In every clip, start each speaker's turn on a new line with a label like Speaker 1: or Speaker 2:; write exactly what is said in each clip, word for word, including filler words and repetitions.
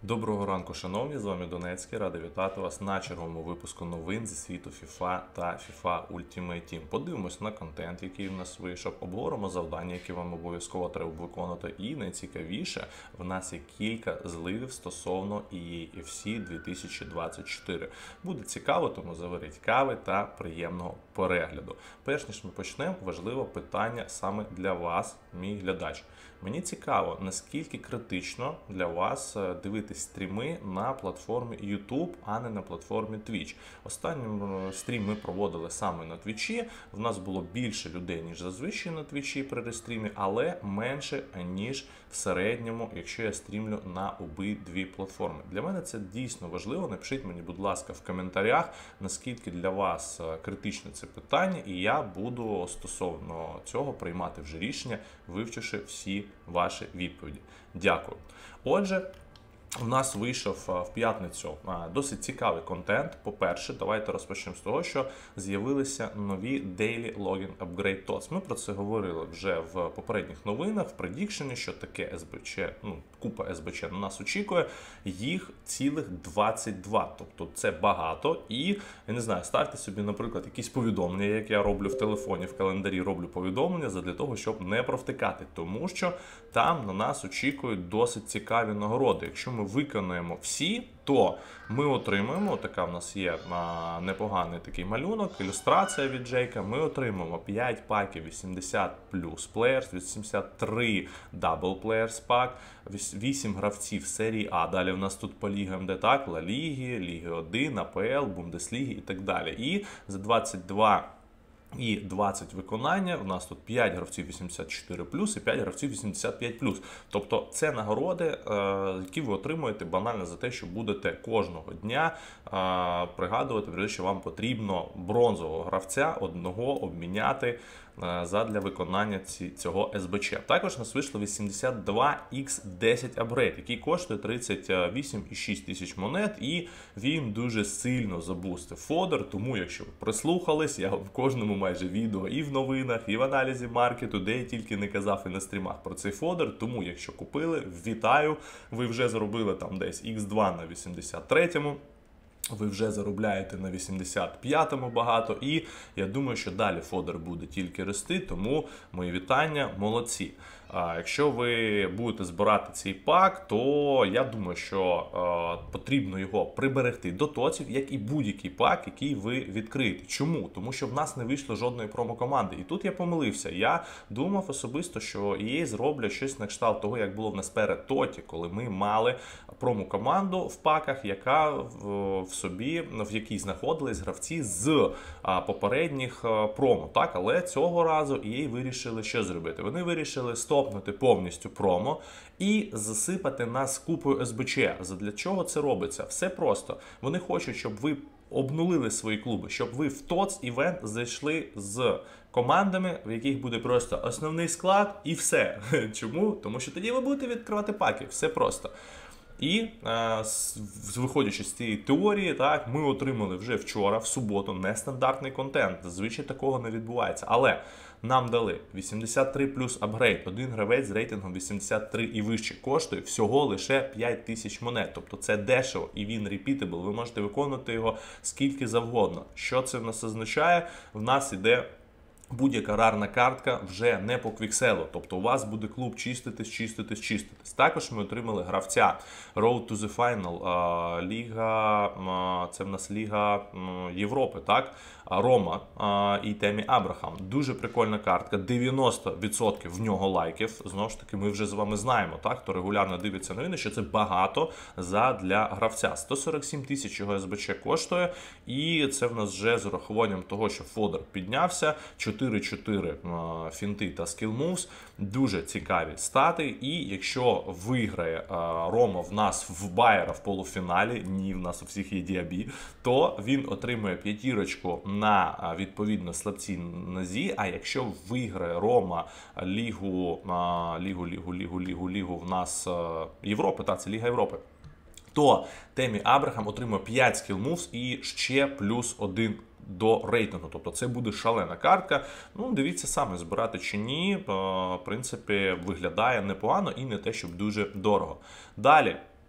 Speaker 1: Доброго ранку, шановні, з вами Донецький, радий вітати вас на черговому випуску новин зі світу FIFA та FIFA Ultimate Team. Подивимось на контент, який в нас вийшов, обговоримо завдання, які вам обов'язково треба виконати, і найцікавіше, в нас є кілька зливів стосовно і і ей еф сі дві тисячі двадцять чотири. Буде цікаво, тому заваріть кави та приємного перегляду. Перш ніж ми почнемо, важливе питання саме для вас, мій глядач. Мені цікаво, наскільки критично для вас дивитись стріми на платформі YouTube, а не на платформі Twitch. Останній стрім ми проводили саме на Twitch. В нас було більше людей, ніж зазвичай на Twitch при рестрімі, але менше, ніж в середньому, якщо я стрімлю на обидві платформи. Для мене це дійсно важливо. Напишіть мені, будь ласка, в коментарях, наскільки для вас критичне це питання, і я буду стосовно цього приймати вже рішення, вивчивши всі ваші відповіді. Дякую. Отже, у нас вийшов в п'ятницю досить цікавий контент. По-перше, давайте розпочнемо з того, що з'явилися нові Daily Login Upgrade Tots. Ми про це говорили вже в попередніх новинах, в предікшені, що таке ес бе че, ну, купа ес бе че на нас очікує. Їх цілих двадцять два, тобто це багато. І, я не знаю, ставте собі, наприклад, якісь повідомлення, як я роблю в телефоні, в календарі роблю повідомлення, задля того, щоб не провтикати, тому що там на нас очікують досить цікаві нагороди. Якщо ми виконаємо всі, то ми отримуємо, така в нас є а, непоганий такий малюнок, ілюстрація від Джейка, ми отримуємо п'ять паків вісімдесят плюс Players, вісімдесят три Double Players пак, вісім гравців серії А, далі в нас тут по лігам, де так, Ла Ліги, Ліги один, а пе ел, Бундесліги і так далі. І за двадцять два і двадцять виконання, у нас тут п'ять гравців вісімдесят чотири плюс і п'ять гравців вісімдесят п'ять плюс. Тобто це нагороди, які ви отримуєте банально за те, що будете кожного дня пригадувати, що вам потрібно бронзового гравця одного обміняти задля виконання цього ес бе че. Також у нас вийшло вісімдесят два ікс десять апгрейд, який коштує тридцять вісім і шість тисяч монет, і він дуже сильно забустив фодер, тому якщо ви прислухались, я в кожному майже відео і в новинах, і в аналізі маркету, де я тільки не казав і на стрімах про цей фодер, тому якщо купили, вітаю, ви вже заробили там десь ікс два на вісімдесят третьому. Ви вже заробляєте на вісімдесят п'ятому багато, і я думаю, що далі фодер буде тільки рости, тому мої вітання, молодці. А якщо ви будете збирати цей пак, то я думаю, що е, потрібно його приберегти до тоців, як і будь-який пак, який ви відкриєте. Чому? Тому що в нас не вийшло жодної промо-команди. І тут я помилився. Я думав особисто, що і ей зроблять щось на кшталт того, як було в нас перед тоті, коли ми мали промо-команду в паках, яка в, в собі, в якій знаходились гравці з а, попередніх а, промо. Так? Але цього разу і ей вирішили що зробити? Вони вирішили стопнути повністю промо і засипати нас купою ес бе че. Задля чого це робиться? Все просто. Вони хочуть, щоб ви обнулили свої клуби, щоб ви в тоц івент зайшли з командами, в яких буде просто основний склад і все. Чому? Тому що тоді ви будете відкривати паки. Все просто. І е, виходячи з цієї теорії, так, ми отримали вже вчора, в суботу, нестандартний контент. Зазвичай такого не відбувається. Але нам дали вісімдесят три плюс апгрейд. Один гравець з рейтингом вісімдесят три і вище коштує всього лише п'ять тисяч монет. Тобто це дешево і він repeatable. Ви можете виконувати його скільки завгодно. Що це в нас означає? В нас іде будь-яка рарна картка вже не по квікселу, тобто у вас буде клуб чиститись, чиститись, чиститись. Також ми отримали гравця Road to the Final, Ліга, це в нас Ліга Європи, так? Рома і Темі Абрахам. Дуже прикольна картка, дев'яносто відсотків в нього лайків. Знову ж таки, ми вже з вами знаємо, так, хто регулярно дивиться новини, що це багато задля гравця. сто сорок сім тисяч його ес бе че коштує, і це в нас вже з урахуванням того, що фодер піднявся, чотири чотири фінти та skill moves, дуже цікаві стати, і якщо виграє Рома в нас в Байера в полуфіналі, ні, в нас у всіх є Діабі, то він отримує п'ятірочку на, відповідно, слабцій нозі, а якщо виграє Рома Лігу, Лігу, Лігу, Лігу, Лігу, Лігу в нас Європи, та це Ліга Європи, то Темі Абрахам отримує п'ять skill moves і ще плюс один до рейтингу. Тобто це буде шалена картка. Ну, дивіться саме, збирати чи ні. В принципі, виглядає непогано і не те, щоб дуже дорого. Далі.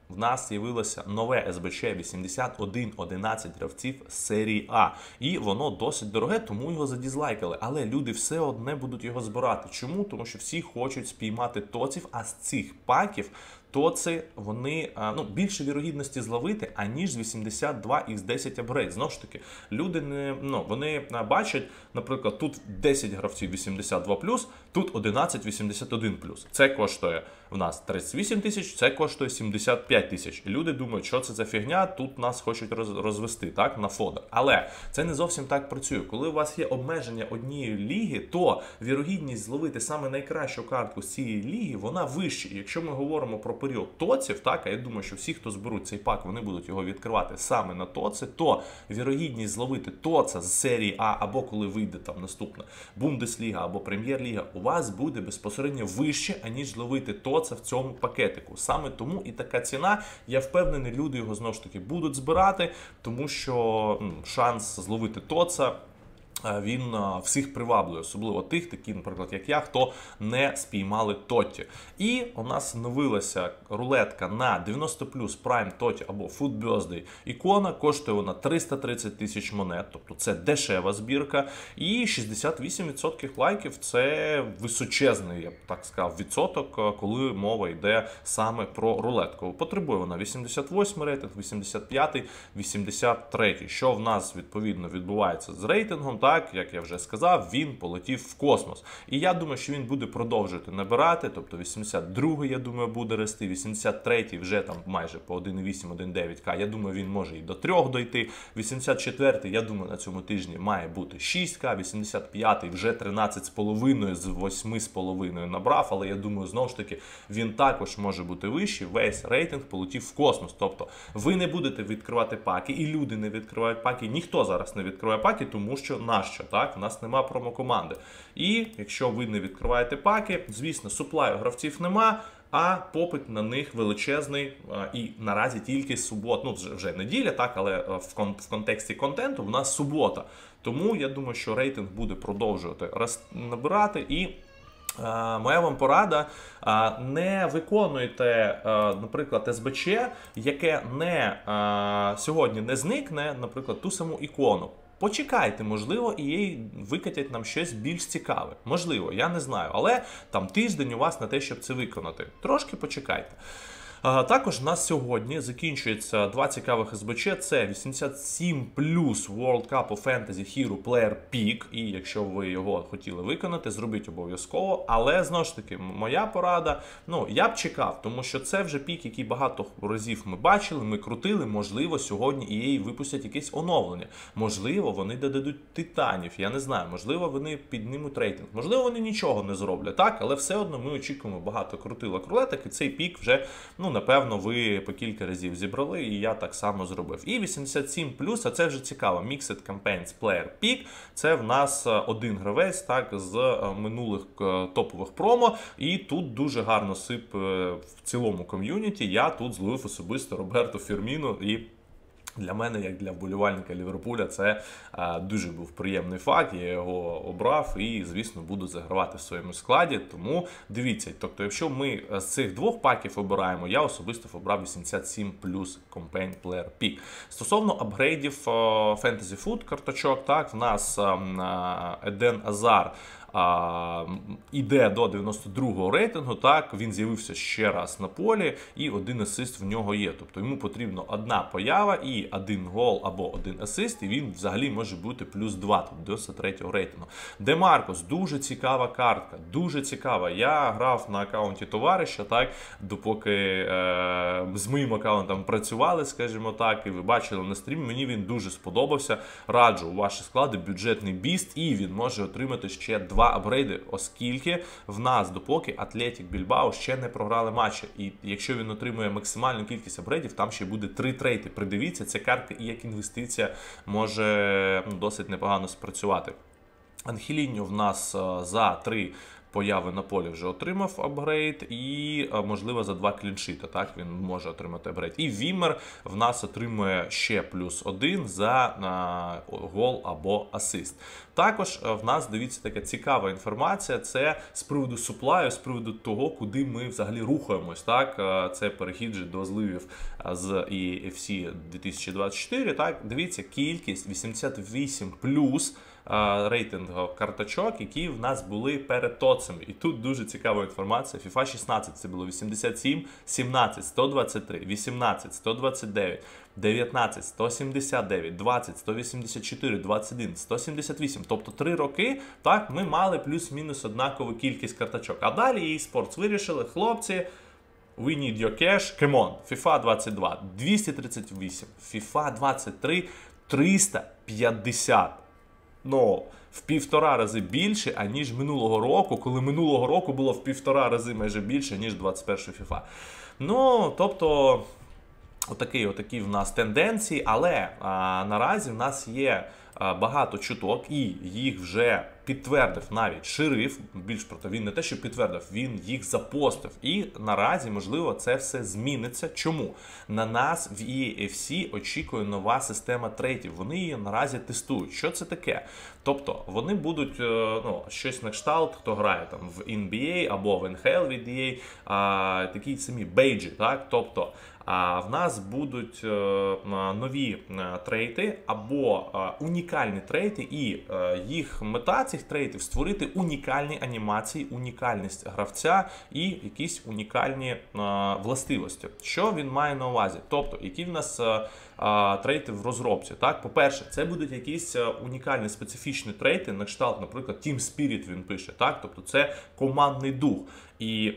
Speaker 1: в нас з'явилося нове ес бе че вісімдесят один одинадцять гравців серії А. І воно досить дороге, тому його задізлайкали. Але люди все одне будуть його збирати. Чому? Тому що всі хочуть спіймати тоців, а з цих паків тоци, вони, ну, більше вірогідності зловити, аніж з вісімдесят два ікс десять апгрейд. Знову ж таки, люди не, ну, вони бачать, наприклад, тут десять гравців вісімдесят два плюс, тут одинадцять вісімдесят один плюс. Це коштує в нас тридцять вісім тисяч, це коштує сімдесят п'ять тисяч. І люди думають, що це за фігня, тут нас хочуть розвести, так, на фодах. Але це не зовсім так працює. Коли у вас є обмеження однієї ліги, то вірогідність зловити саме найкращу картку з цієї ліги, вона вища. І якщо ми говоримо про період тоців, так, а я думаю, що всі, хто зберуть цей пак, вони будуть його відкривати саме на тоці, то вірогідність зловити тоца з серії А, або коли вийде там наступна Бундесліга або Прем'єр-ліга, у вас буде безпосередньо вище, аніж зловити тоца в цьому пакетику. Саме тому і така ціна. Я впевнений, люди його знову ж таки будуть збирати, тому що ну, шанс зловити тоца, він всіх приваблює, особливо тих, такі, наприклад, як я, хто не спіймали тоті. І у нас новилася рулетка на дев'яносто плюс Prime Тоті або Food Birthday ікона. Коштує вона триста тридцять тисяч монет, тобто це дешева збірка. І шістдесят вісім відсотків лайків – це височезний, я б так сказав, відсоток, коли мова йде саме про рулетку. Потребує вона вісімдесят восьмий рейтинг, вісімдесят п'ятий, вісімдесят третій. Що в нас, відповідно, відбувається з рейтингом? Так, як я вже сказав, він полетів в космос. І я думаю, що він буде продовжувати набирати, тобто вісімдесят другий, я думаю, буде рости, вісімдесят третій вже там майже по один вісім - один дев'ять ка, я думаю, він може і до трьох дойти, вісімдесят четвертий, я думаю, на цьому тижні має бути шість ка, вісімдесят п'ятий вже тринадцять з половиною з восьми з половиною набрав, але я думаю, знову ж таки, він також може бути вищий, весь рейтинг полетів в космос. Тобто, ви не будете відкривати паки, і люди не відкривають паки, ніхто зараз не відкриває паки, тому що нащо, так? У нас нема промокоманди. І якщо ви не відкриваєте паки, звісно, суплаю гравців нема, а попит на них величезний, і наразі тільки субот, ну вже, вже неділя, так, але в, кон, в контексті контенту в нас субота. Тому я думаю, що рейтинг буде продовжувати набирати. І Uh, моя вам порада, uh, не виконуйте, uh, наприклад, ес бе че, яке не, uh, сьогодні не зникне, наприклад, ту саму ікону. Почекайте, можливо, і їй викатять нам щось більш цікаве. Можливо, я не знаю, але там тиждень у вас на те, щоб це виконати. Трошки почекайте. Також у нас сьогодні закінчується два цікавих ес бе че. Це вісімдесят сім плюс World Cup of Fantasy Hero Player Peak. І якщо ви його хотіли виконати, зробіть обов'язково. Але, знову ж таки, моя порада, ну, я б чекав, тому що це вже пік, який багато разів ми бачили, ми крутили. Можливо, сьогодні і ей випустять якесь оновлення. Можливо, вони додадуть титанів, я не знаю. Можливо, вони піднімуть рейтинг. Можливо, вони нічого не зроблять, так? Але все одно ми очікуємо багато крутилок рулеток, і цей пік вже, ну, напевно, ви по кілька разів зібрали, і я так само зробив. І вісімдесят сім плюс, а це вже цікаво, Mixed Campaigns Player Peak, це в нас один гравець, так, з минулих топових промо, і тут дуже гарно сип в цілому ком'юніті. Я тут зловив особисто Роберто Фірміно, і для мене, як для вболівальника Ліверпуля, це а, дуже був приємний факт, я його обрав і, звісно, буду загравати в своєму складі, тому дивіться, тобто, якщо ми з цих двох паків обираємо, я особисто обрав вісімдесят сім плюс Campaign Player Peak. Стосовно апгрейдів Fantasy Food карточок, так, в нас а, Еден Азар А, іде до дев'яносто другого рейтингу, так, він з'явився ще раз на полі, і один асист в нього є. Тобто йому потрібно одна поява і один гол або один асист, і він взагалі може бути плюс два, тобто дев'яносто третього рейтингу. Демаркос, дуже цікава картка, дуже цікава. Я грав на аккаунті товариша, так, допоки е, з моїм аккаунтом працювали, скажімо так, і ви бачили на стрімі, мені він дуже сподобався. Раджу у ваші склади бюджетний біст, і він може отримати ще два апгрейди, оскільки в нас допоки Атлетік Більбао ще не програли матчі. І якщо він отримує максимальну кількість апгрейдів, там ще буде три трейти. Придивіться, ця картка і як інвестиція може, ну, досить непогано спрацювати. Анхеліньо в нас за три появи на полі вже отримав апгрейд, і, можливо, за два кліншіти, так, він може отримати апгрейд. І Вімер в нас отримує ще плюс один за а, гол або асист. Також в нас, дивіться, така цікава інформація, це з приводу суплаю, з приводу того, куди ми взагалі рухаємось. Так? Це перехід же до зливів з і еф сі дві тисячі двадцять чотири. Так? Дивіться, кількість вісімдесят вісім плюс рейтинг карточок, які в нас були перед тоцами. І тут дуже цікава інформація. FIFA шістнадцять це було вісімдесят сім, сімнадцять, сто двадцять три, вісімнадцять, сто двадцять дев'ять, дев'ятнадцять, сто сімдесят дев'ять, двадцять, сто вісімдесят чотири, двадцять один, сто сімдесят вісім. Тобто три роки, так, ми мали плюс-мінус однакову кількість карточок. А далі і ей Sports вирішили, хлопці, we need your cash, come on, FIFA двадцять два, двісті тридцять вісім, FIFA двадцять три, триста п'ятдесят. Ну, в півтора рази більше, аніж минулого року, коли минулого року було в півтора рази майже більше, ніж двадцять першої FIFA. Ну, тобто, отакі, отакі в нас тенденції, але а, наразі в нас є а, багато чуток, і їх вже підтвердив навіть шериф, більш проте, він не те, що підтвердив, він їх запостив. І наразі, можливо, це все зміниться. Чому? На нас в і еф сі очікує нова система трейтів. Вони її наразі тестують. Що це таке? Тобто, вони будуть, ну, щось на кшталт, хто грає там в ен бі ей або в ен ейч ел від і ей, а, такі самі бейджі, так? Тобто, а в нас будуть е, нові е, трейти або е, унікальні трейти, і е, їх мета цих трейтів створити унікальні анімації, унікальність гравця і якісь унікальні е, властивості. Що він має на увазі? Тобто, які в нас е, е, трейти в розробці? Так, по-перше, це будуть якісь унікальні специфічні трейти, на кшталт, наприклад, Team Spirit він пише, так? Тобто це командний дух. І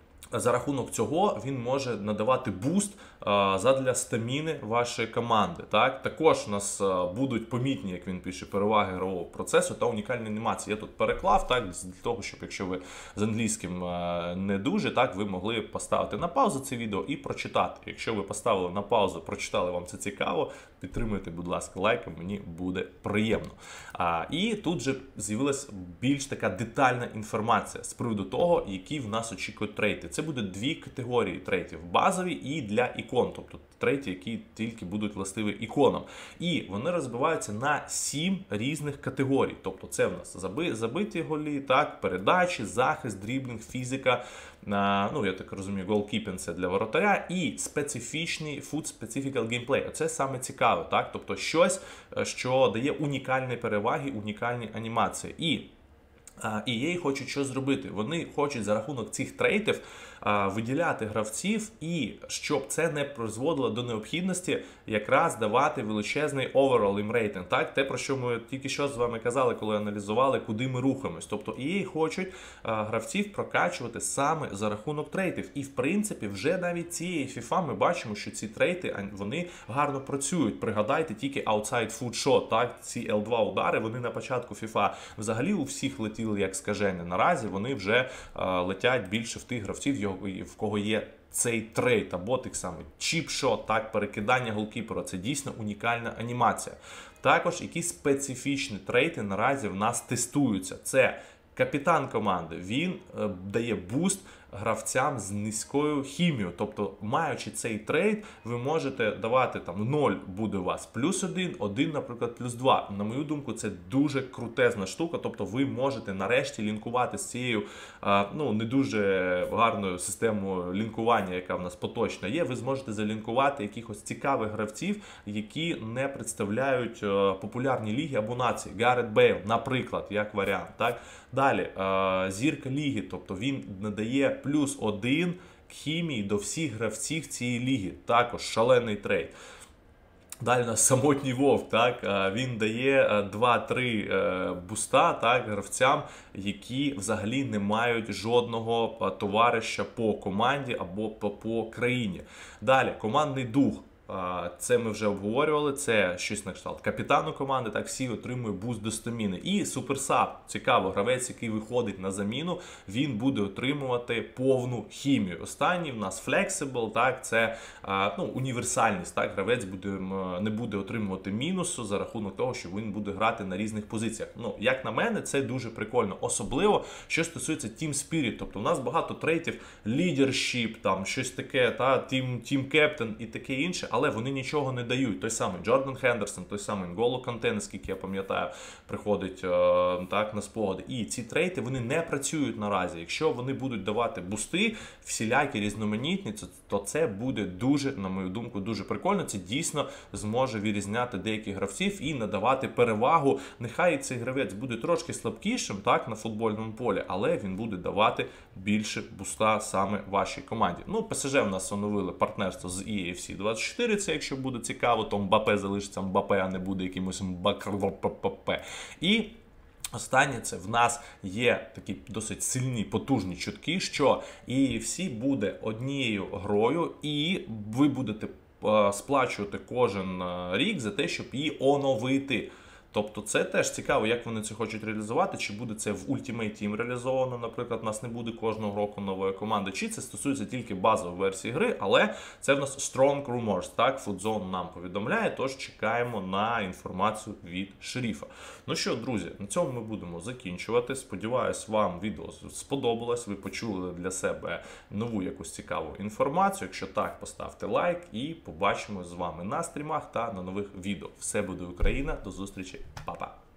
Speaker 1: за рахунок цього він може надавати буст а, задля стаміни вашої команди. Так? Також у нас а, будуть помітні, як він пише, переваги ігрового процесу та унікальні анімації. Я тут переклав, так, для того, щоб якщо ви з англійським а, не дуже, так, ви могли поставити на паузу це відео і прочитати. Якщо ви поставили на паузу, прочитали, вам це цікаво, підтримуйте, будь ласка, лайком, мені буде приємно. А, і тут же з'явилась більш така детальна інформація з приводу того, які в нас очікують трейти. Це будуть дві категорії трейтів: базові і для ікон, тобто треті, які тільки будуть властиві іконам. І вони розбиваються на сім різних категорій. Тобто це в нас заби, забиті голі, так, передачі, захист, дріблінг, фізика, ну, я так розумію, голкіпінг – це для воротаря, і специфічний food specific gameplay. Це саме цікаве, так? Тобто щось, що дає унікальні переваги, унікальні анімації. І і і ей хочуть що зробити? Вони хочуть за рахунок цих трейтів а, виділяти гравців, і щоб це не призводило до необхідності якраз давати величезний overall їм рейтинг. Так? Те, про що ми тільки що з вами казали, коли аналізували, куди ми рухаємось. Тобто і і ей хочуть а, гравців прокачувати саме за рахунок трейтів. І в принципі вже навіть цієї FIFA ми бачимо, що ці трейти, вони гарно працюють. Пригадайте тільки outside foot shot, так? Ці ел два удари, вони на початку FIFA взагалі у всіх летіли як скажені. Наразі вони вже а, летять більше в тих гравців, в кого є цей трейд, або тих самий чіпшот, так, перекидання голкіпера. Це дійсно унікальна анімація. Також якісь специфічні трейди наразі в нас тестуються. Це капітан команди, він е, дає буст гравцям з низькою хімією. Тобто, маючи цей трейд, ви можете давати там ноль буде у вас плюс один, один, наприклад, плюс два. На мою думку, це дуже крутезна штука. Тобто, ви можете нарешті лінкувати з цією, а, ну, не дуже гарною системою лінкування, яка в нас поточна є. Ви зможете залінкувати якихось цікавих гравців, які не представляють а, популярні ліги або нації. Гарет Бейл, наприклад, як варіант. Так? Далі, а, зірка ліги, тобто він надає плюс один к хімії до всіх гравців цієї ліги. Також шалений трейд. Далі у нас самотній вовк, так, він дає два-три буста, так, гравцям, які взагалі не мають жодного товариша по команді або по, по країні. Далі, командний дух. Це ми вже обговорювали, це щось на кшталт капітану команди, так всі отримує буст до стаміни. І суперсаб, цікаво, гравець, який виходить на заміну, він буде отримувати повну хімію. Останній в нас flexible, так, це ну, універсальність, так, гравець буде, не буде отримувати мінусу за рахунок того, що він буде грати на різних позиціях. Ну, як на мене, це дуже прикольно, особливо, що стосується Team Spirit, тобто у нас багато трейтів, leadership, там, щось таке, та, Team, Team Captain і таке інше, але вони нічого не дають. Той самий Джордан Хендерсон, той самий N'Golo Канте, наскільки я пам'ятаю, приходить е, так, на спогади. І ці трейти, вони не працюють наразі. Якщо вони будуть давати бусти, всілякі різноманітні, то це буде дуже, на мою думку, дуже прикольно. Це дійсно зможе відрізняти деяких гравців і надавати перевагу. Нехай цей гравець буде трошки слабкішим, так, на футбольному полі, але він буде давати більше буста саме вашій команді. Ну, ПСЖ в нас оновили партнерство з і еф сі двадцять чотири, це якщо буде цікаво, то Мбапе залишиться Мбапе, а не буде якимось Мбакрвоппп. І останнє, це в нас є такі досить сильні, потужні чутки, що і еф сі буде однією грою, і ви будете сплачувати кожен рік за те, щоб її оновити. Тобто це теж цікаво, як вони це хочуть реалізувати, чи буде це в Ultimate Team реалізовано, наприклад, у нас не буде кожного року нової команди, чи це стосується тільки базової версії гри, але це в нас Strong Rumors, так, Фудзон нам повідомляє, тож чекаємо на інформацію від шерифа. Ну що, друзі, на цьому ми будемо закінчувати. Сподіваюсь, вам відео сподобалось, ви почули для себе нову якусь цікаву інформацію. Якщо так, поставте лайк і побачимо з вами на стрімах та на нових відео. Все буде Україна, до зустрічі. Па-па!